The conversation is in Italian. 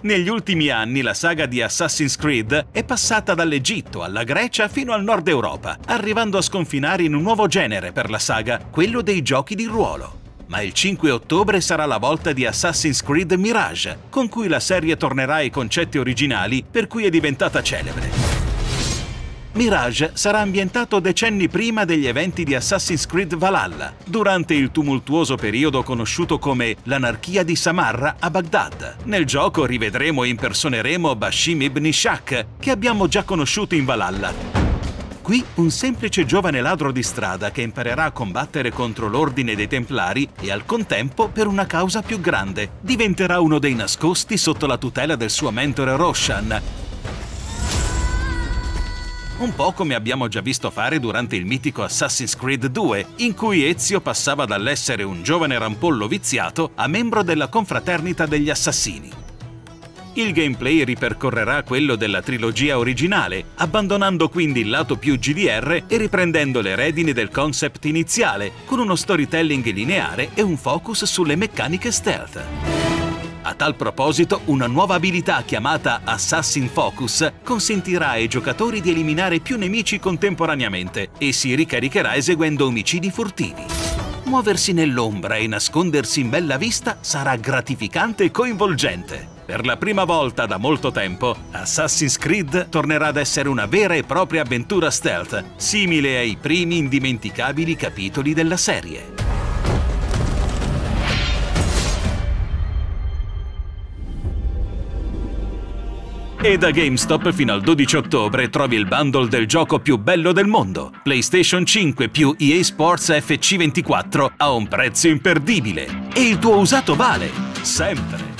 Negli ultimi anni la saga di Assassin's Creed è passata dall'Egitto alla Grecia fino al nord Europa, arrivando a sconfinare in un nuovo genere per la saga, quello dei giochi di ruolo. Ma il 5 ottobre sarà la volta di Assassin's Creed Mirage, con cui la serie tornerà ai concetti originali per cui è diventata celebre. Mirage sarà ambientato decenni prima degli eventi di Assassin's Creed Valhalla, durante il tumultuoso periodo conosciuto come l'anarchia di Samarra a Baghdad. Nel gioco rivedremo e impersoneremo Bashim ibn Ishaq, che abbiamo già conosciuto in Valhalla. Qui un semplice giovane ladro di strada che imparerà a combattere contro l'ordine dei Templari e al contempo per una causa più grande. Diventerà uno dei nascosti sotto la tutela del suo mentore Roshan, un po' come abbiamo già visto fare durante il mitico Assassin's Creed 2, in cui Ezio passava dall'essere un giovane rampollo viziato a membro della confraternita degli assassini. Il gameplay ripercorrerà quello della trilogia originale, abbandonando quindi il lato più GDR e riprendendo le redini del concept iniziale, con uno storytelling lineare e un focus sulle meccaniche stealth. A tal proposito, una nuova abilità chiamata Assassin Focus consentirà ai giocatori di eliminare più nemici contemporaneamente e si ricaricherà eseguendo omicidi furtivi. Muoversi nell'ombra e nascondersi in bella vista sarà gratificante e coinvolgente. Per la prima volta da molto tempo, Assassin's Creed tornerà ad essere una vera e propria avventura stealth, simile ai primi indimenticabili capitoli della serie. E da GameStop fino al 12 ottobre trovi il bundle del gioco più bello del mondo, PlayStation 5 più EA Sports FC24 a un prezzo imperdibile. E il tuo usato vale, sempre!